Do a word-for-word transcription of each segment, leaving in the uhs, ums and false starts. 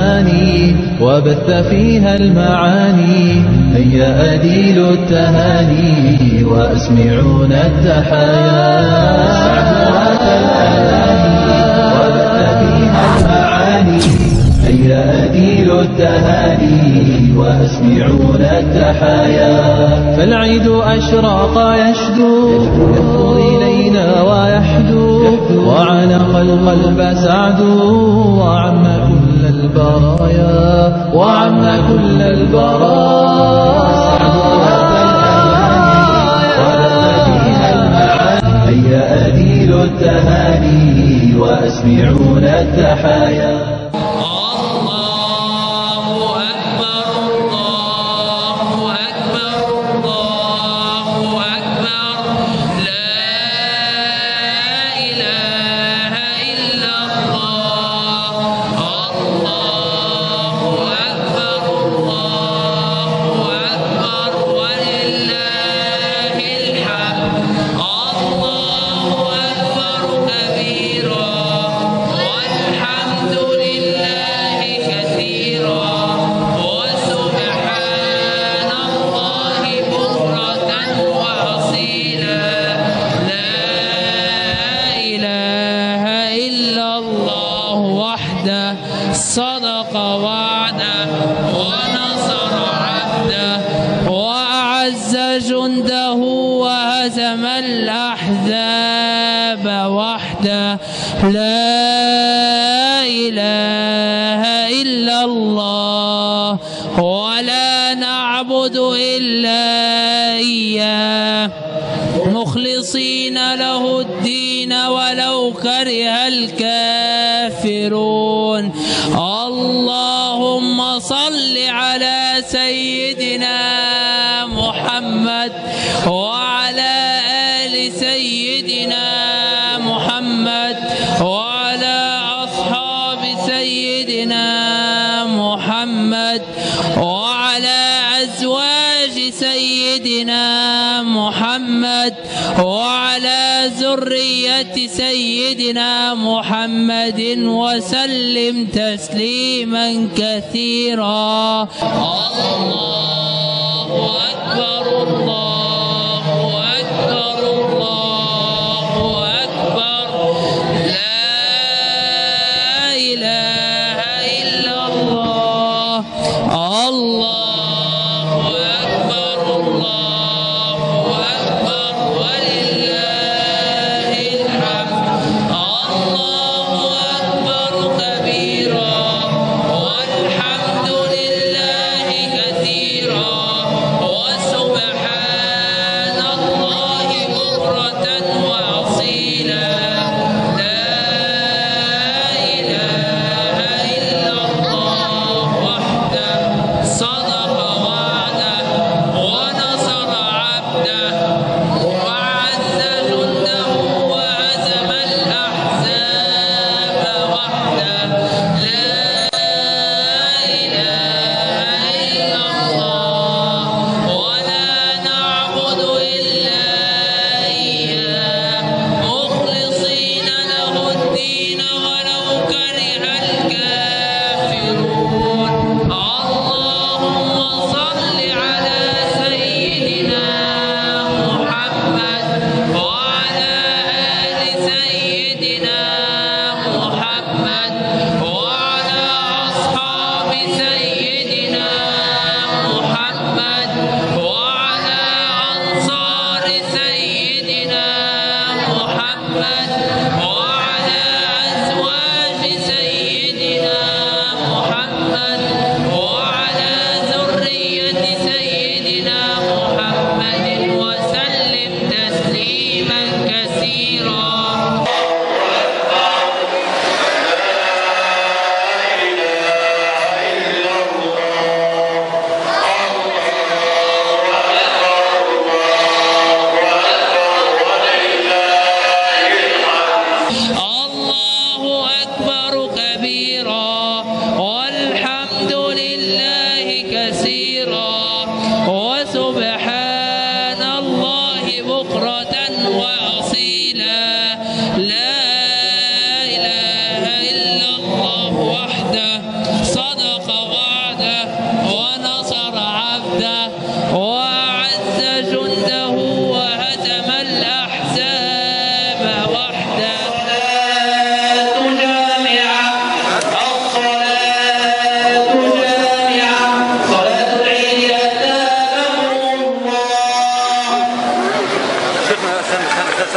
الأماني وبث فيها المعاني. هيا أديل التهاني وأسمعونا التحايا. سعدها كالأماني وبث فيها المعاني. هيا أديل التهاني وأسمعونا التحايا. فالعيد أشراق يشدو يهفو إلينا ويحدو وعلق القلب سعد وعم كل البرايا وعم كل البرايا. هيا أديل التهاني وأسمعونا التحايا. صدق وعده ونصر عبده وأعز جنده وهزم الأحزاب وحده. لا إله إلا الله ولا نعبد إلا إياه مخلصين له الدين ولو كره الكافرون. اللهم صل على سيدنا محمد وعلى آل سيدنا محمد وعلى أصحاب سيدنا محمد وعلى أزواج سيدنا محمد وعلى ذرية سيدنا محمد وسلم تسليما كثيرا. الله أكبر الله أكبر الله أكبر. لا إله إلا الله. الله كبيرا والحمد لله كثيرا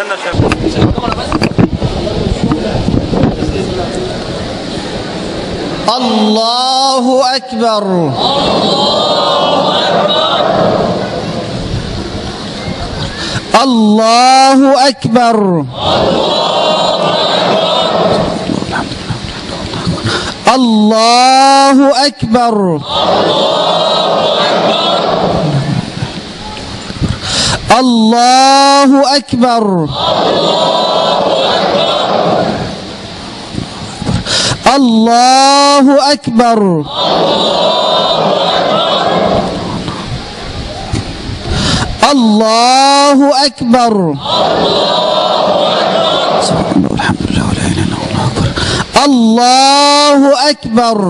الله أكبر. الله أكبر. الله أكبر. الله أكبر. الله أكبر. الله أكبر. الحمد لله ولا إله إلا الله. الله أكبر.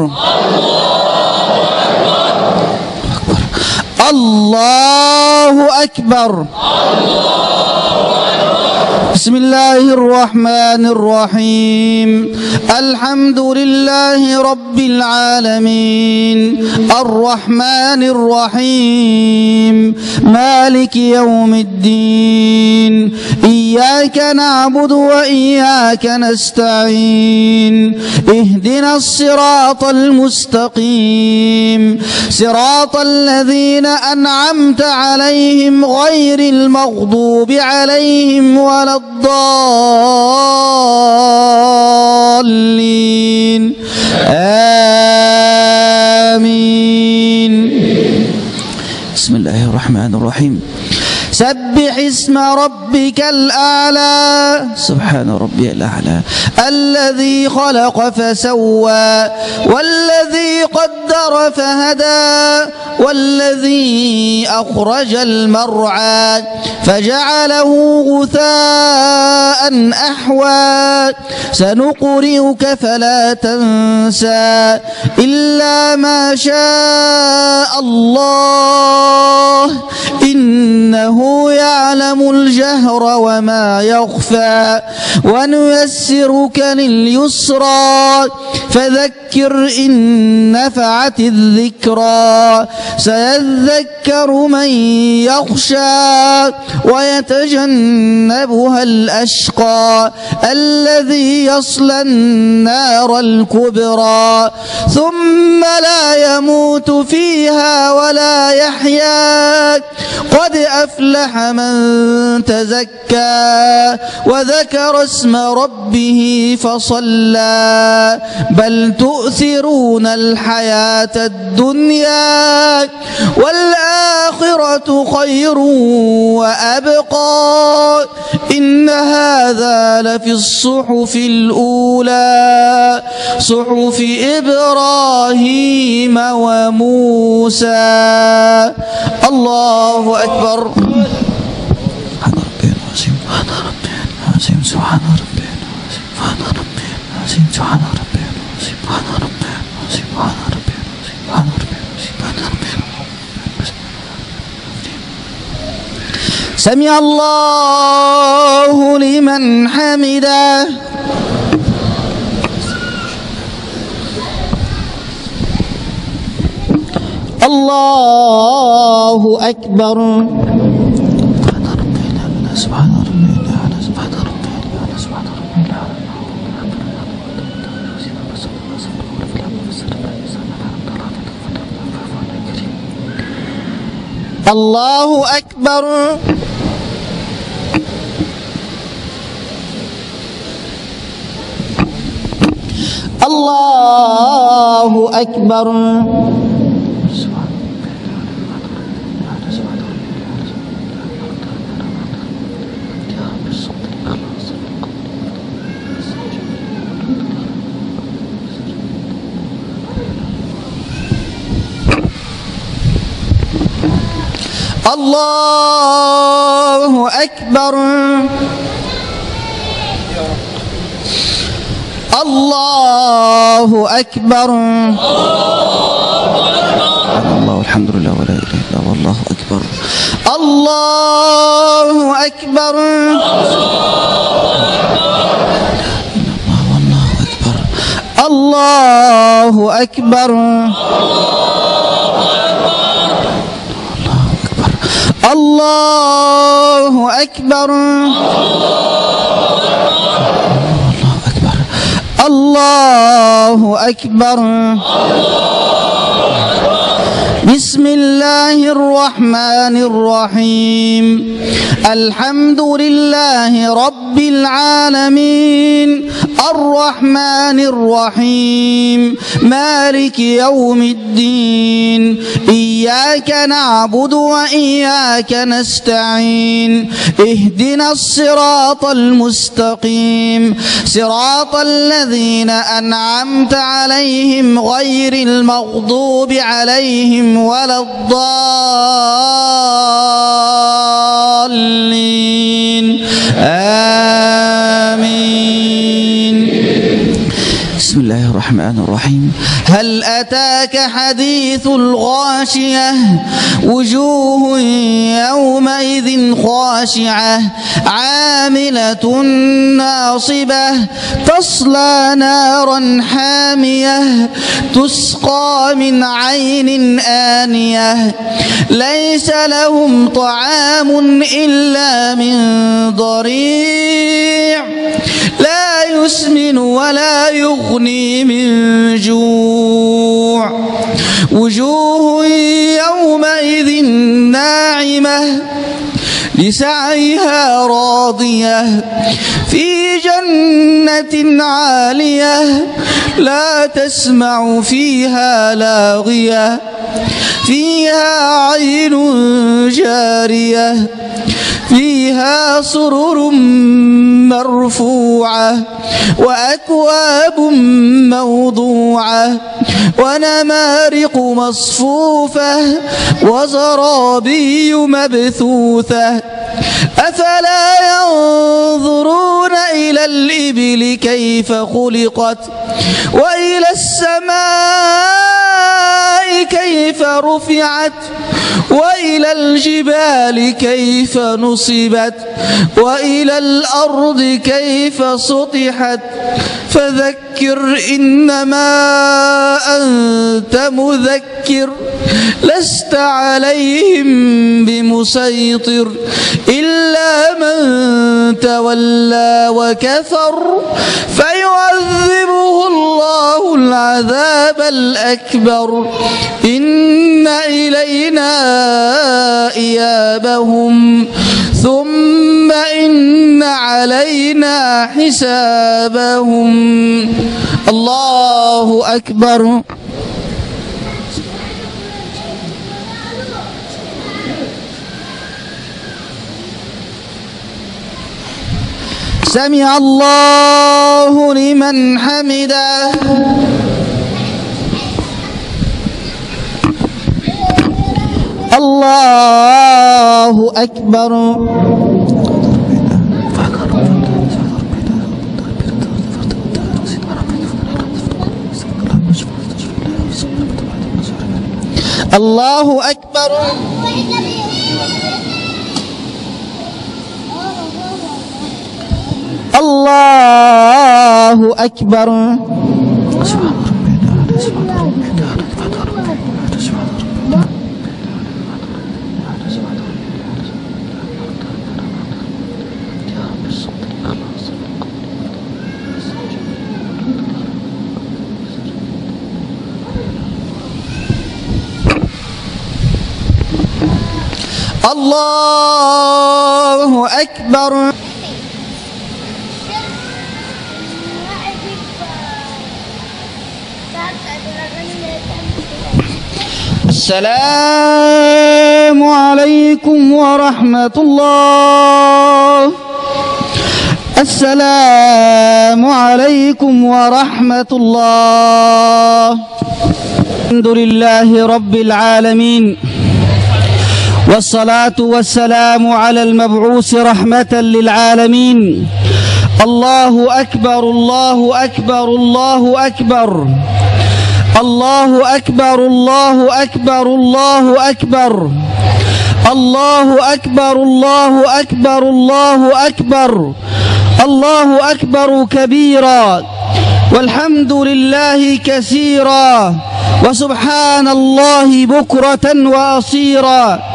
الله أكبر. بسم الله الرحمن الرحيم. الحمد لله رب العالمين الرحمن الرحيم مالك يوم الدين. إياك نعبد وإياك نستعين. اهدنا الصراط المستقيم صراط الذين أنعمت عليهم غير المغضوب عليهم ولا الضالين. آمين. بسم الله الرحمن الرحيم. سبح اسم ربك الأعلى. سبحان ربي الأعلى. الذي خلق فسوى والذي قدر فهدى والذي أخرج المرعى فجعله غثاء أحوى. سنقرئك فلا تنسى إلا ما شاء الله إنه يعلم الجهر وما يخفى. ونيسرك لليسرى فذكر إن نفعت الذكرى. سيذكر من يخشى ويتجنبها الأشقى الذي يصلى النار الكبرى ثم لا يموت فيها ولا يحيا. قد أفلح من تزكى وذكر اسم ربه فصلى. بل تؤثرون الحياة الدنيا والآخرة خير وأبقى. إن هذا لفي الصحف الأولى صحف إبراهيم وموسى. الله أكبر. سبحان ربي العظيم. سبحان ربي العظيم. سبحان ربي العظيم. سبحان ربي العظيم. سبحان ربي العظيم. سبحان ربي العظيم. سبحان ربي العظيم. سمع الله لمن حمده. الله أكبر. سبحان ربي الأعلى. سبحان ربي الأعلى. سبحان ربي الأعلى. الله أكبر. الله أكبر. الله أكبر. الله أكبر. الله الحمد لله ولا إله إلا الله والله أكبر. الله أكبر. الله أكبر. الله أكبر. الله أكبر الله أكبر. بسم الله الرحمن الرحيم. الحمد لله رب العالمين الرحمن الرحيم مالك يوم الدين. إياك نعبد وإياك نستعين. اهدنا الصراط المستقيم صراط الذين أنعمت عليهم غير المغضوب عليهم ولا الضالين آمين. بسم الله الرحمن الرحيم. هل أتاك حديث الغاشية وجوه يومئذ خاشعة عاملة ناصبة تصلى نارا حامية تسقى من عين آنية ليس لهم طعام إلا من ضريع لا يسمن ولا يغني من جوع. وجوه يومئذ ناعمة لسعيها راضية في جنة عالية لا تسمع فيها لاغية فيها عين جارية فيها سرر مرفوعة وأكواب موضوعة ونمارق مصفوفة وزرابي مبثوثة. أفلا ينظرون إلى الإبل كيف خلقت وإلى السماء كيف رفعت وإلى الجبال كيف نصبت وإلى الأرض كيف سطحت. فذكر إنما أنت مذكر لست عليهم بمسيطر إلا من تولى وكفر فيعذبه الله العذاب الأكبر. إن إلينا إيابهم ثم إن علينا حسابهم. الله أكبر. سمع الله لمن حمده. الله أكبر. الله أكبر. الله أكبر. الله أكبر. السلام عليكم ورحمة الله. السلام عليكم ورحمة الله. الحمد لله رب العالمين والصلاة والسلام على المبعوث رحمة للعالمين. الله أكبر الله أكبر الله أكبر الله أكبر الله أكبر الله أكبر الله أكبر الله أكبر الله أكبر الله أكبر كبيرا والحمد لله كثيرا وسبحان الله بكرة وأصيلا.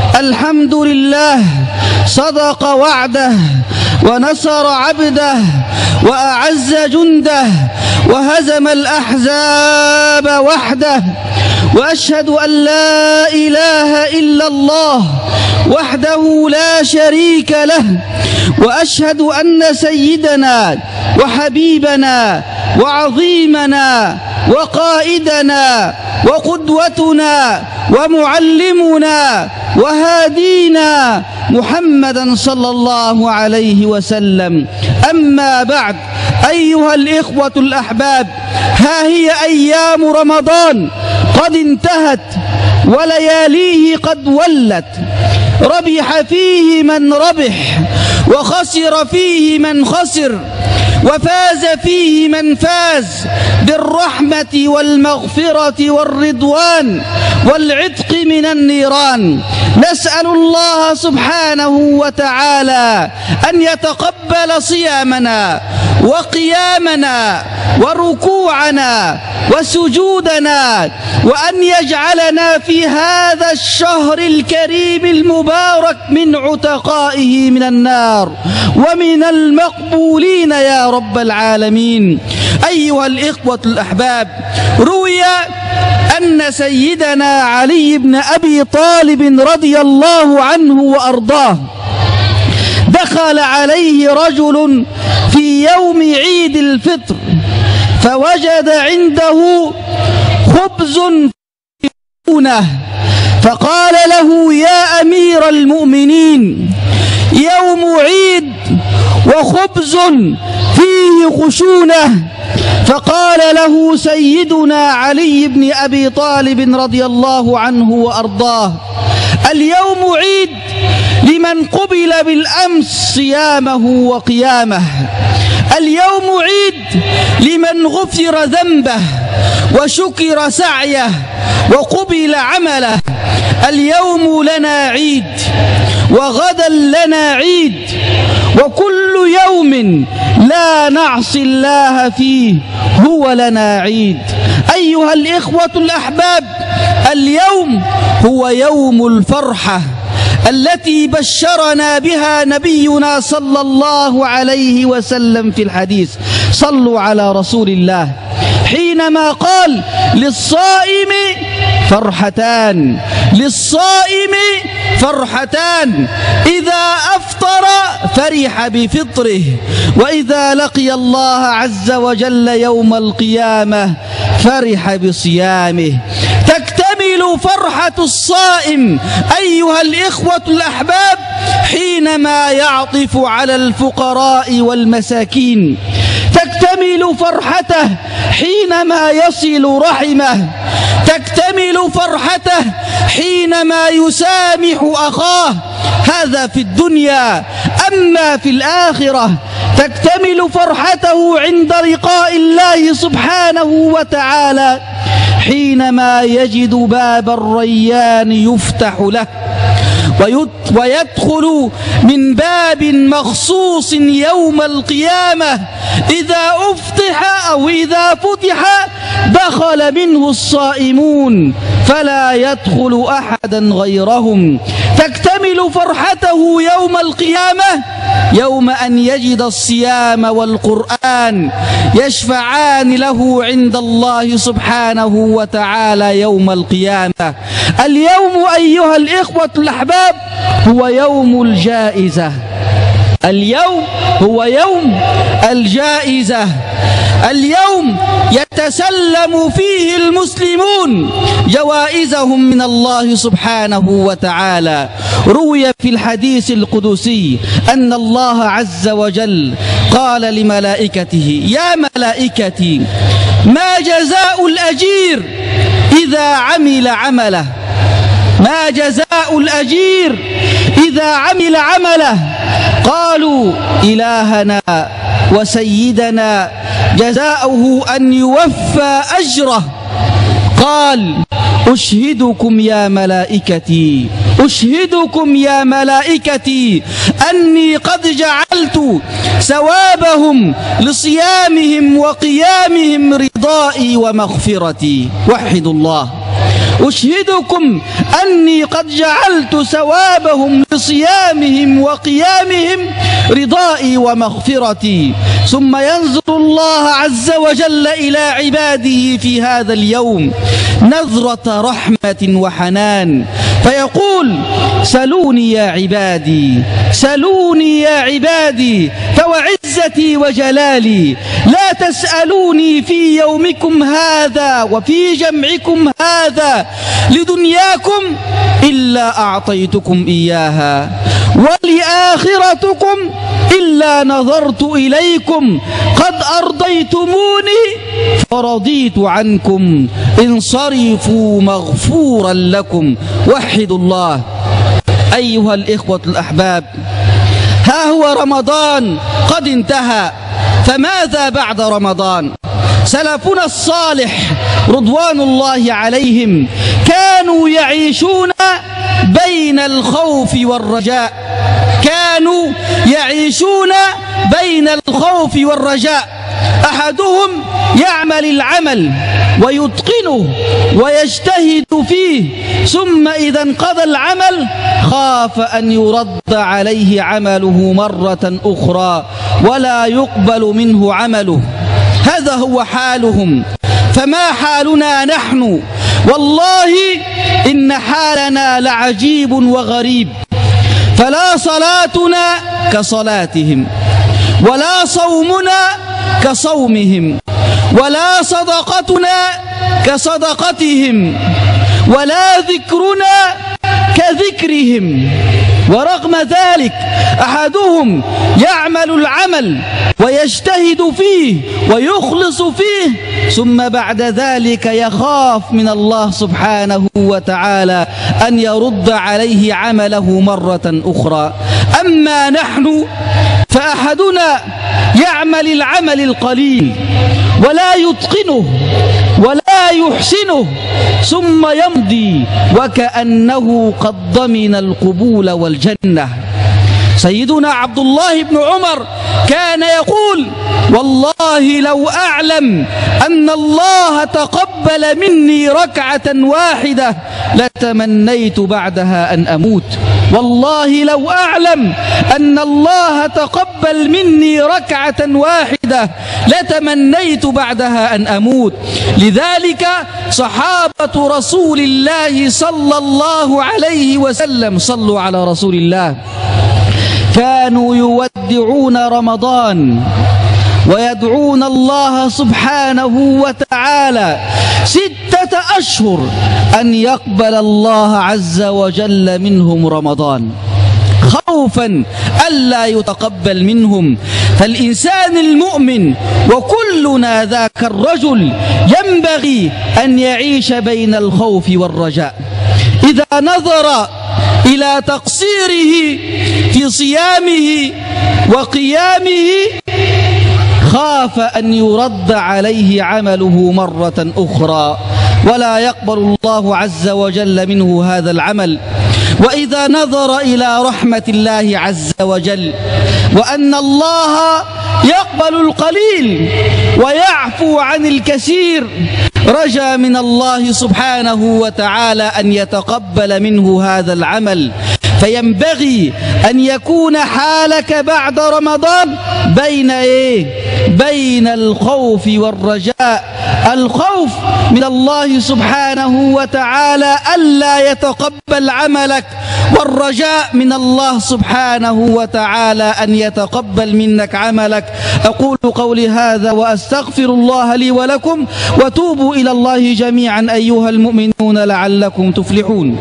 الحمد لله صدق وعده ونصر عبده وأعز جنده وهزم الأحزاب وحده، وأشهد أن لا إله إلا الله وحده لا شريك له، وأشهد أن سيدنا وحبيبنا وعظيمنا وقائدنا وقدوتنا ومعلمنا وهادينا محمدا صلى الله عليه وسلم. أما بعد، أيها الإخوة الأحباب، ها هي أيام رمضان قد انتهت ولياليه قد ولت، ربح فيه من ربح وخسر فيه من خسر، وفاز فيه من فاز بالرحمة والمغفرة والرضوان والعتق من النيران. نسأل الله سبحانه وتعالى أن يتقبل صيامنا وقيامنا وركوعنا وسجودنا، وأن يجعلنا في هذا الشهر الكريم المبارك من عتقائه من النار ومن المقبولين يا رب العالمين. أيها الإخوة الأحباب، روي أن سيدنا علي بن أبي طالب رضي الله عنه وأرضاه دخل عليه رجل في يوم عيد الفطر فوجد عنده خبز فقال له: يا أمير المؤمنين، يوم عيد وخبز فيه خشونة. فقال له سيدنا علي بن أبي طالب رضي الله عنه وأرضاه: اليوم عيد لمن قبل بالأمس صيامه وقيامه، اليوم عيد لمن غفر ذنبه وشكر سعيه وقبل عمله. اليوم لنا عيد وغدا لنا عيد، وكل يوم لا نعصي الله فيه هو لنا عيد. أيها الإخوة الأحباب، اليوم هو يوم الفرحة التي بشرنا بها نبينا صلى الله عليه وسلم في الحديث. صلوا على رسول الله حينما قال: للصائم فرحتان، للصائم فرحتان، إذا أفطر فرح بفطره، وإذا لقي الله عز وجل يوم القيامة فرح بصيامه. تكتمل فرحة الصائم أيها الإخوة الأحباب حينما يعطف على الفقراء والمساكين، تكتمل فرحته حينما يصل رحمه، تكتمل فرحته حينما يسامح أخاه، هذا في الدنيا. أما في الآخرة تكتمل فرحته عند لقاء الله سبحانه وتعالى حينما يجد باب الريان يفتح له ويدخل من باب مخصوص يوم القيامة، إذا أفتح أو إذا فتح دخل منه الصائمون فلا يدخل أحدا غيرهم. تكتمل فرحته يوم القيامة يوم أن يجد الصيام والقرآن يشفعان له عند الله سبحانه وتعالى يوم القيامة. اليوم أيها الإخوة الأحباب هو يوم الجائزة، اليوم هو يوم الجائزة، اليوم يتسلم فيه المسلمون جوائزهم من الله سبحانه وتعالى. روي في الحديث القدسي أن الله عز وجل قال لملائكته: يا ملائكتي، ما جزاء الأجير إذا عمل عمله؟ ما جزاء الأجير إذا عمل عمله؟ قالوا: إلهنا وسيدنا جزاؤه أن يوفى أجره. قال: أشهدكم يا ملائكتي، أشهدكم يا ملائكتي أني قد جعلت ثوابهم لصيامهم وقيامهم رضائي ومغفرتي. وحدوا الله. أشهدكم أني قد جعلت ثوابهم لصيامهم وقيامهم رضائي ومغفرتي. ثم ينظر الله عز وجل إلى عباده في هذا اليوم نظرة رحمة وحنان فيقول: سلوني يا عبادي، سلوني يا عبادي، فوعزتي وجلالي لا تسألوني في يومكم هذا وفي جمعكم هذا لدنياكم إلا أعطيتكم إياها، ولآخرتكم إلا نظرت إليكم، قد أرضيتموني فرضيت عنكم، انصرفوا مغفورا لكم. وحدوا الله. أيها الإخوة الأحباب، ها هو رمضان قد انتهى، فماذا بعد رمضان؟ سلفنا الصالح رضوان الله عليهم كانوا يعيشون بين الخوف والرجاء، كانوا يعيشون بين الخوف والرجاء. أحدهم يعمل العمل ويتقنه ويجتهد فيه، ثم إذا انقضى العمل خاف أن يرد عليه عمله مرة أخرى ولا يقبل منه عمله. هذا هو حالهم. فما حالنا نحن؟ والله إن حالنا لعجيب وغريب. فلا صلاتنا كصلاتهم، ولا صومنا كصومهم، ولا صدقتنا كصدقتهم، ولا ذكرنا كذكرهم. ورغم ذلك أحدهم يعمل العمل ويجتهد فيه ويخلص فيه، ثم بعد ذلك يخاف من الله سبحانه وتعالى أن يرد عليه عمله مرة أخرى. أما نحن فأحدنا يعمل العمل القليل ولا يتقنه ولا يحسنه، ثم يمضي وكأنه قد ضمن القبول والجنة. سيدنا عبد الله بن عمر كان يقول: والله لو أعلم أن الله تقبل مني ركعة واحدة لتمنيت بعدها أن أموت. والله لو أعلم أن الله تقبل مني ركعة واحدة لتمنيت بعدها أن أموت. لذلك صحابة رسول الله صلى الله عليه وسلم، صلوا على رسول الله، كانوا يودعون رمضان ويدعون الله سبحانه وتعالى ستة أشهر أن يقبل الله عز وجل منهم رمضان، خوفا ألا يتقبل منهم. فالإنسان المؤمن وكلنا ذاك الرجل ينبغي أن يعيش بين الخوف والرجاء. إذا نظر إلى تقصيره في صيامه وقيامه خاف أن يرد عليه عمله مرة أخرى ولا يقبل الله عز وجل منه هذا العمل. وإذا نظر إلى رحمة الله عز وجل وأن الله يقبل القليل ويعفو عن الكثير رجا من الله سبحانه وتعالى أن يتقبل منه هذا العمل. فينبغي أن يكون حالك بعد رمضان بين إيه؟ بين الخوف والرجاء. الخوف من الله سبحانه وتعالى ألا يتقبل عملك، والرجاء من الله سبحانه وتعالى أن يتقبل منك عملك. أقول قولي هذا وأستغفر الله لي ولكم، وتوبوا إلى الله جميعا أيها المؤمنون لعلكم تفلحون.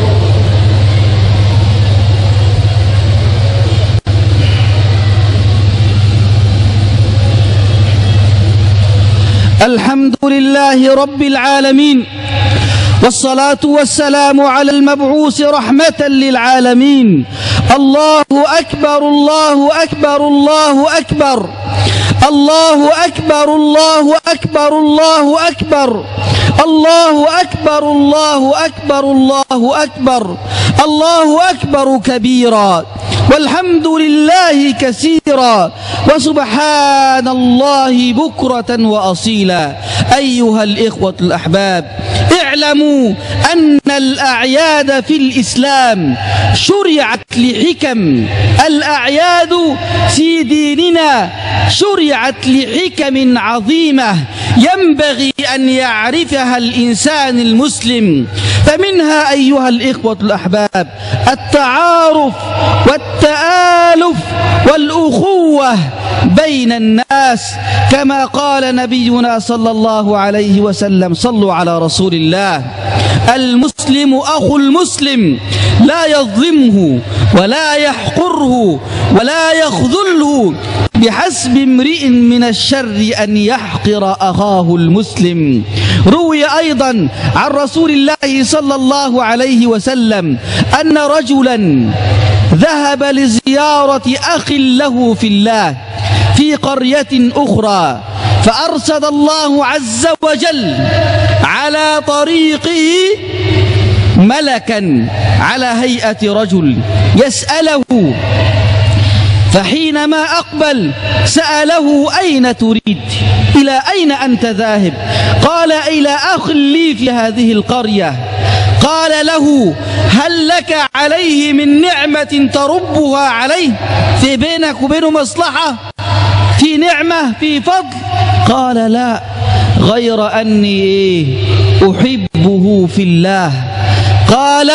الحمد لله رب العالمين، والصلاة والسلام على المبعوث رحمة للعالمين. الله أكبر الله أكبر الله أكبر الله أكبر الله أكبر الله أكبر الله أكبر الله أكبر الله أكبر الله أكبر كبيرا، والحمد لله كثيرا وسبحان الله بكرة وأصيلا. أيها الإخوة الأحباب، اعلموا أن الأعياد في الإسلام شرعت لحكم. الأعياد في ديننا شرعت لحكم عظيمة ينبغي أن يعرفها الإنسان المسلم. فمنها أيها الإخوة الأحباب التعارف والتآلف والأخوة بين الناس، كما قال نبينا صلى الله عليه وسلم: صلوا على رسول الله. المسلم أخو المسلم لا يظلمه ولا يحقره ولا يخذله، بحسب امرئ من الشر أن يحقر أخاه المسلم. روي أيضا عن رسول الله صلى الله عليه وسلم أن رجلا ذهب لزيارة أخ له في الله في قرية أخرى، فأرسل الله عز وجل على طريقه ملكا على هيئة رجل يسأله، فحينما أقبل سأله: أين تريد؟ إلى أين أنت ذاهب؟ قال: إلى أخ لي في هذه القرية. قال له: هل لك عليه من نعمة تربها عليه؟ في بينك وبينه مصلحة؟ في نعمة؟ في فضل؟ قال: لا، غير أني أحبه في الله. قال: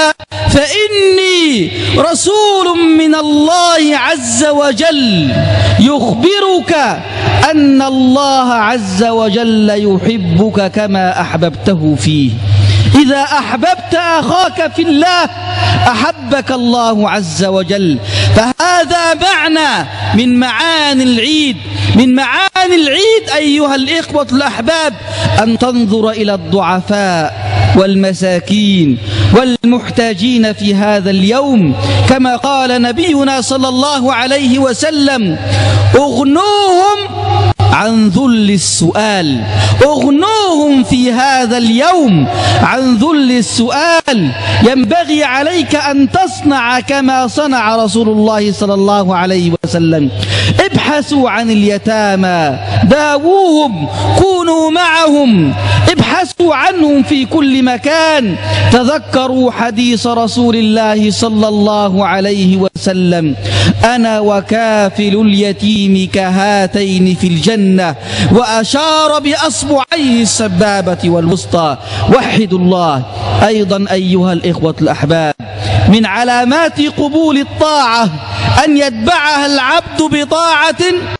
فإني رسول من الله عز وجل يخبرك أن الله عز وجل يحبك كما أحببته فيه. إذا أحببت أخاك في الله أحبك الله عز وجل. فهذا معنى من معاني العيد. من معاني العيد أيها الإخوة الأحباب أن تنظر إلى الضعفاء والمساكين والمحتاجين في هذا اليوم، كما قال نبينا صلى الله عليه وسلم: اغنوهم عن ذل السؤال. اغنوهم في هذا اليوم عن ذل السؤال. ينبغي عليك أن تصنع كما صنع رسول الله صلى الله عليه وسلم. ابحثوا عن اليتامى، داووهم، كونوا معهم، ابحثوا عنهم في كل مكان. تذكروا حديث رسول الله صلى الله عليه وسلم: أنا وكافل اليتيم كهاتين في الجنة، وأشار بأصبعيه السبابة والوسطى. وحدوا الله. أيضا أيها الإخوة الأحباب، من علامات قبول الطاعة أن يتبعها العبد بطاعة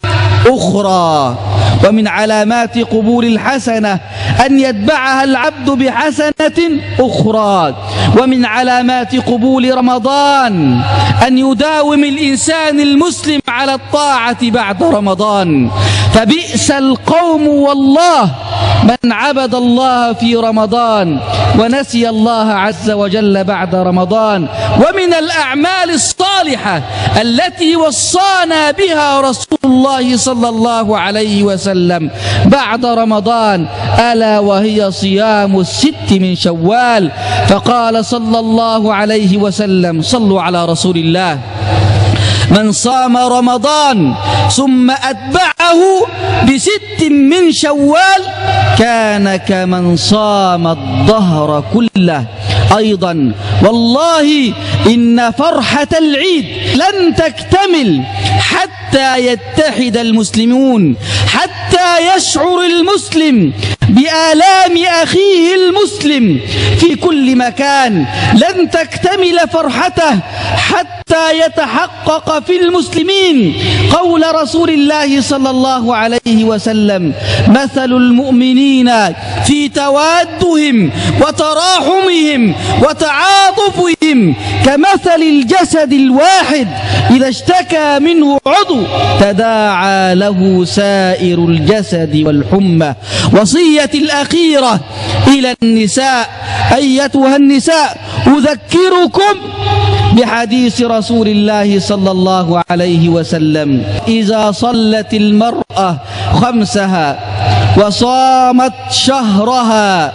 أخرى، ومن علامات قبول الحسنة أن يتبعها العبد بحسنة أخرى، ومن علامات قبول رمضان أن يداوم الإنسان المسلم على الطاعة بعد رمضان. فبئس القوم والله من عبد الله في رمضان ونسي الله عز وجل بعد رمضان. ومن الأعمال الصالحة التي وصانا بها رسول الله صلى الله عليه وسلم بعد رمضان ألا وهي صيام الست من شوال. فقال صلى الله عليه وسلم: صلوا على رسول الله: من صام رمضان ثم أتبعه بست من شوال كان كمن صام الدهر كله. أيضا والله إن فرحة العيد لن تكتمل حتى يتحد المسلمون، حتى يشعر المسلم بآلام أخيه المسلم في كل مكان. لن تكتمل فرحته حتى يتحقق في المسلمين قول رسول الله صلى الله عليه وسلم: مثل المؤمنين في توادهم وتراحمهم وتعاطفهم كمثل الجسد الواحد إذا اشتكى منه عضو تداعى له سائر الجسد والحمى. وصيتي الأخيرة إلى النساء: أيتها النساء أذكركم بحديث رسول الله صلى الله عليه وسلم: إذا صلت المرأة خمسها وصامت شهرها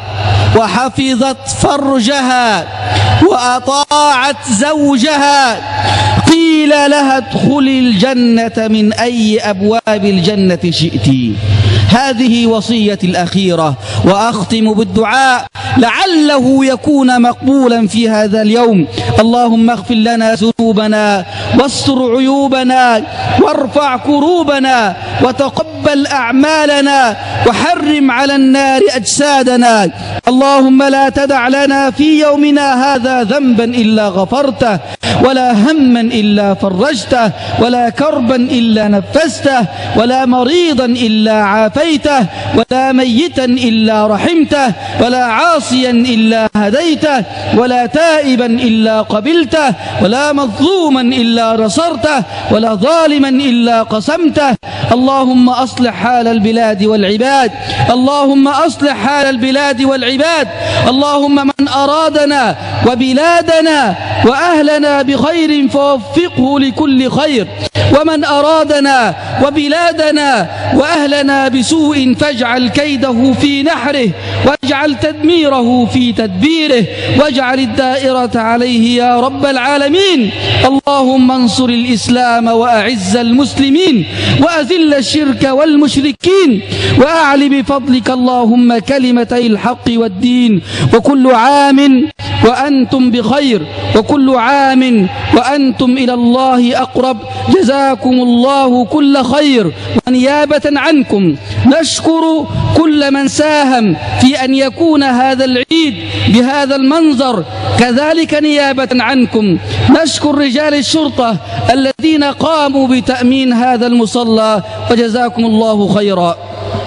وحفظت فرجها وأطاعت زوجها قيل لها ادخلي الجنة من أي أبواب الجنة شئت. هذه وصيتي الأخيرة، وأختم بالدعاء لعله يكون مقبولا في هذا اليوم. اللهم اغفر لنا ذنوبنا واستر عيوبنا وارفع كروبنا وتقبل أعمالنا وحرم على النار أجسادنا. اللهم لا تدع لنا في يومنا هذا ذنبا إلا غفرته، ولا هما إلا فرجته، ولا كربا إلا نفسته، ولا مريضا إلا عافيته، ولا ميتا إلا رحمته، ولا عاصيا إلا هديته، ولا تائبا إلا قبلته، ولا مظلوما إلا نصرته، ولا ظالما إلا قسمته. اللهم أصلح حال البلاد والعباد، اللهم أصلح حال البلاد والعباد. اللهم من أرادنا وبلادنا وأهلنا بخير فوفقه لكل خير، ومن أرادنا وبلادنا وأهلنا بسوء فاجعل كيده في نحره، واجعل تدميره في تدبيره، واجعل الدائرة عليه يا رب العالمين. اللهم انصر الإسلام وأعز المسلمين، وأذل الشرك والمشركين، وأعل بفضلك اللهم كلمتي الحق والدين. وكل عام وأنتم بخير، وكل عام وأنتم إلى الله أقرب. جزاكم الله كل خير. ونيابة عنكم نشكر كل من ساهم في أن يكون هذا العيد بهذا المنظر. كذلك نيابة عنكم نشكر رجال الشرطة الذين قاموا بتأمين هذا المصلى، وجزاكم الله خيرا.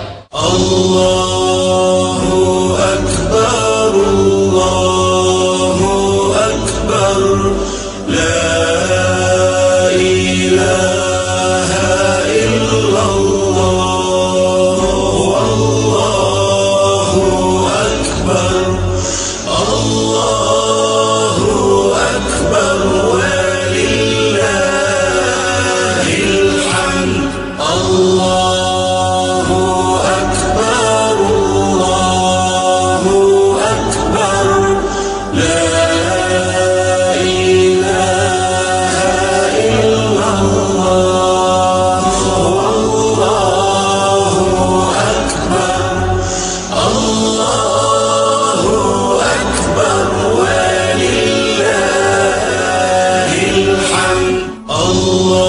الله أكبر، الله أكبر، لا إله إلا الله، الله أكبر، الله أكبر، ولله الحمد. الله أكبر، الله أكبر، لا إله إلا الله، الله أكبر، الله أكبر، ولله الحمد. الله